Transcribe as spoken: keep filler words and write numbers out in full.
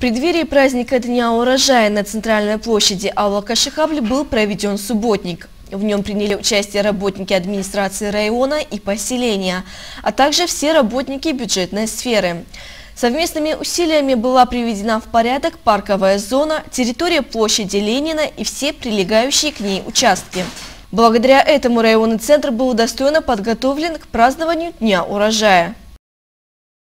преддверии праздника Дня урожая на центральной площади аула Кашихабль был проведен субботник. В нем приняли участие работники администрации района и поселения, а также все работники бюджетной сферы. Совместными усилиями была приведена в порядок парковая зона, территория площади Ленина и все прилегающие к ней участки. Благодаря этому районный центр был достойно подготовлен к празднованию Дня урожая.